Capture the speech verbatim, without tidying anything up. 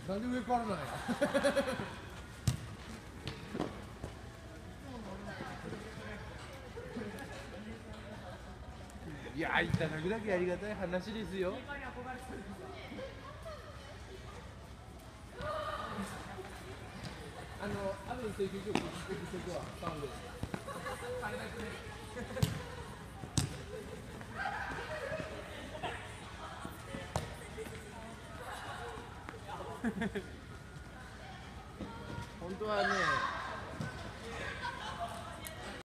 なんで上からなんや。いや、いただくだけありがたい話ですよ。あの、ある請求書を送ってきてくわ、サンド。金なくね。本当はね。